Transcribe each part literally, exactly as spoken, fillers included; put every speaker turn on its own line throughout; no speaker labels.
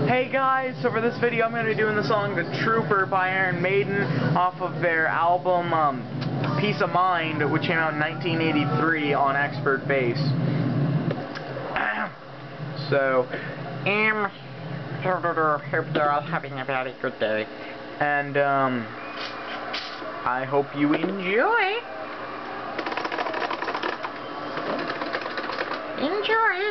Hey guys, so for this video I'm going to be doing the song The Trooper by Iron Maiden off of their album um, Peace of Mind, which came out in nineteen eighty-three on Expert Bass. So, um, hope they're all having a very good day. And, um, I hope you enjoy. Enjoy.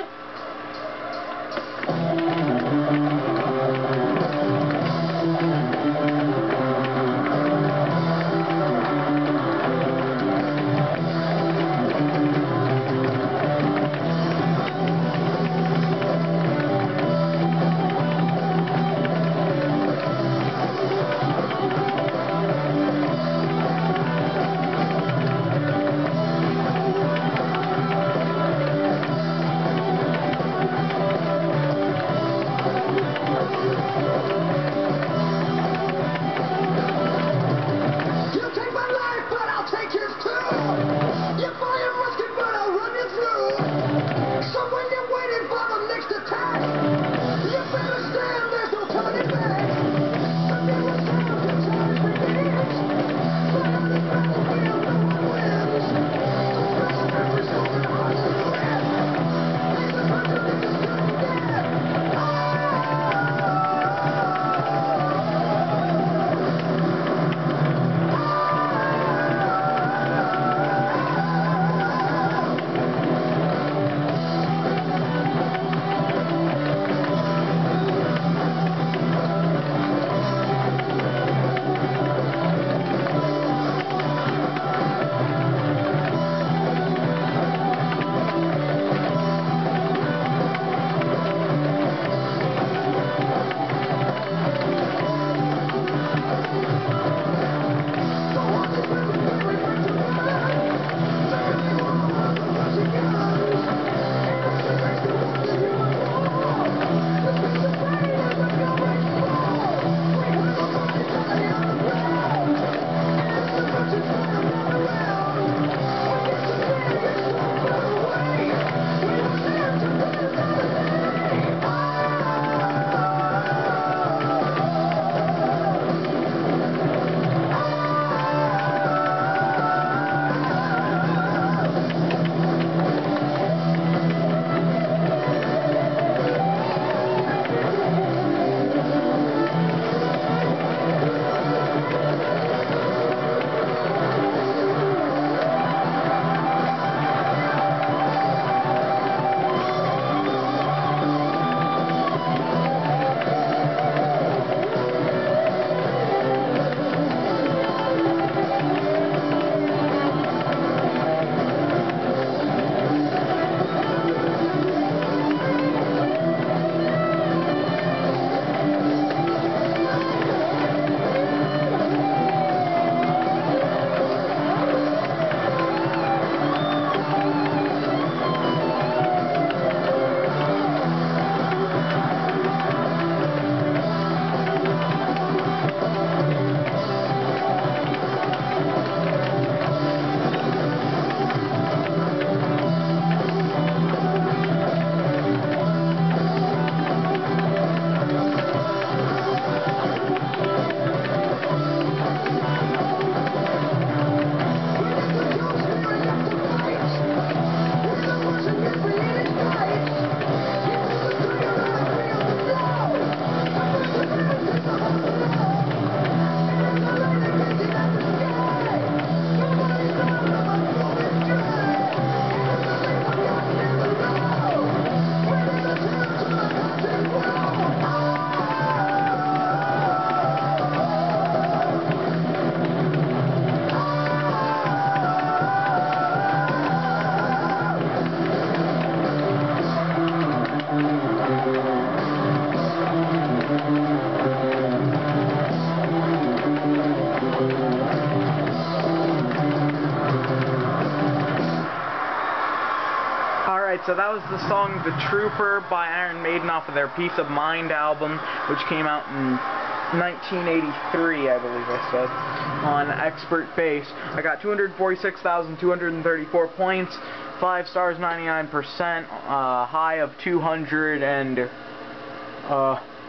Alright, so that was the song The Trooper by Iron Maiden off of their Peace of Mind album, which came out in nineteen eighty-three, I believe I said, on Expert Bass. I got two hundred forty-six thousand two hundred thirty-four points, five stars, ninety-nine percent, uh, high of two hundred and uh,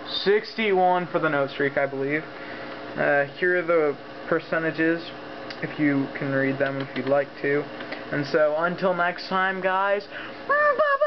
sixty-one for the note streak, I believe. Uh, here are the percentages, if you can read them if you'd like to. And so, until next time, guys.